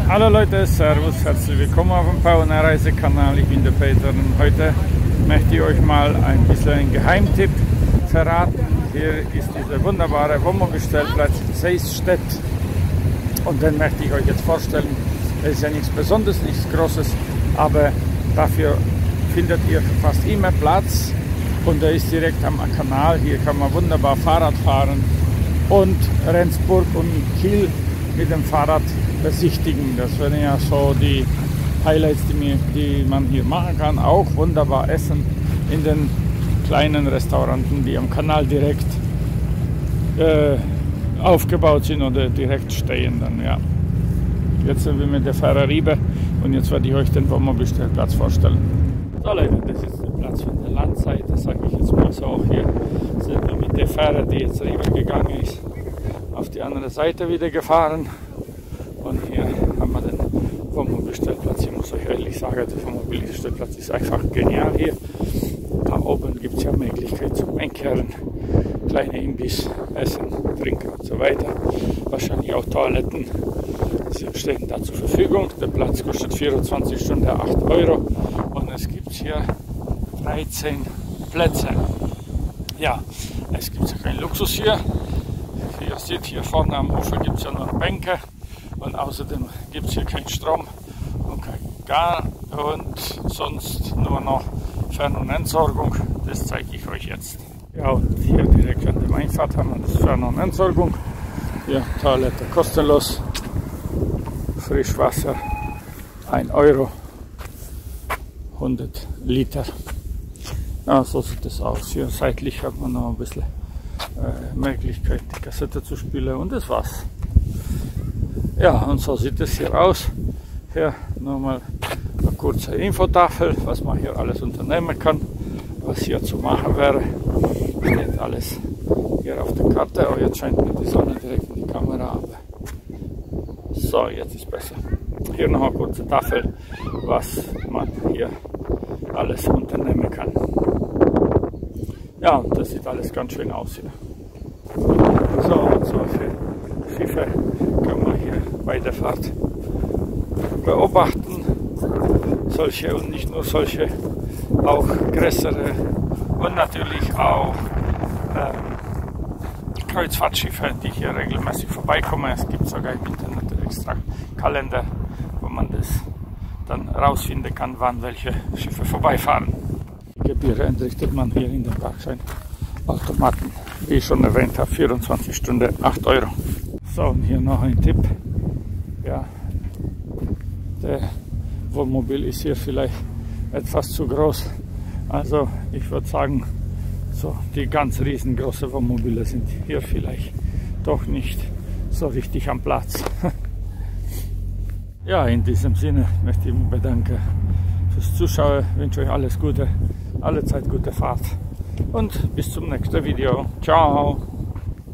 Hallo Leute, Servus, herzlich willkommen auf dem Bau- und Reisekanal. Ich bin der Peter und heute möchte ich euch mal ein bisschen einen Geheimtipp verraten. Hier ist dieser wunderbare Wohnmobilstellplatz Seisstedt und den möchte ich euch jetzt vorstellen. Es ist ja nichts Besonderes, nichts Großes, aber dafür findet ihr fast immer Platz und er ist direkt am Kanal. Hier kann man wunderbar Fahrrad fahren und Rendsburg und Kiel mit dem Fahrrad besichtigen. Das wären ja so die Highlights, die man hier machen kann. Auch wunderbar essen in den kleinen Restauranten, die am Kanal direkt aufgebaut sind oder direkt stehen dann, ja. Jetzt sind wir mit der Fähre und jetzt werde ich euch den Wohnmobilstellplatz vorstellen. So Leute, das ist der Platz von der Landseite, sage ich jetzt mal so. Auch hier sind wir mit der Fähre, die jetzt rübergegangen ist, auf die andere Seite wieder gefahren. Und hier haben wir den Wohnmobilstellplatz. Ich muss euch ehrlich sagen, der Wohnmobilstellplatz ist einfach genial hier. Da oben gibt es ja Möglichkeit zum Einkehren, kleine Imbiss, Essen, Trinken und so weiter. Wahrscheinlich auch Toiletten. Sie stehen da zur Verfügung. Der Platz kostet 24 Stunden 8 € und es gibt hier 13 Plätze. Ja, es gibt ja keinen Luxus hier. Wie ihr seht, hier vorne am Ufer gibt es ja nur Bänke und außerdem gibt es hier keinen Strom und kein Gas und sonst nur noch Fern- und Entsorgung. Das zeige ich euch jetzt. Ja, und hier direkt an der Einfahrt haben wir das Fern- und Entsorgung. Hier Toilette kostenlos. Frischwasser 1 €, 100 Liter. Ja, so sieht es aus. Hier seitlich hat man noch ein bisschen Möglichkeit, die Kassette zu spielen und das war's. Ja, und so sieht es hier aus. Hier nochmal eine kurze Infotafel, was man hier alles unternehmen kann, was hier zu machen wäre. Steht alles hier auf der Karte. Oh, jetzt scheint mir die Sonne direkt in die Kamera ab. So, jetzt ist besser. Hier noch eine kurze Tafel, was man hier alles unternehmen kann. Ja, das sieht alles ganz schön aus hier. So, und solche Schiffe kann man hier bei der Fahrt beobachten. Solche und nicht nur solche, auch größere und natürlich auch Kreuzfahrtschiffe, die hier regelmäßig vorbeikommen. Es gibt sogar im Internet extra Kalender, wo man das dann rausfinden kann, wann welche Schiffe vorbeifahren. Die Gebühr entrichtet man hier in den Parkscheinautomaten, wie ich schon erwähnt habe, 24 Stunden 8 €. So, und hier noch ein Tipp. Ja, der Wohnmobil ist hier vielleicht etwas zu groß. Also ich würde sagen, so die ganz riesengroßen Wohnmobile sind hier vielleicht doch nicht so richtig am Platz. Ja, in diesem Sinne möchte ich mich bedanken fürs Zuschauen. Ich wünsche euch alles Gute, alle Zeit gute Fahrt und bis zum nächsten Video. Ciao!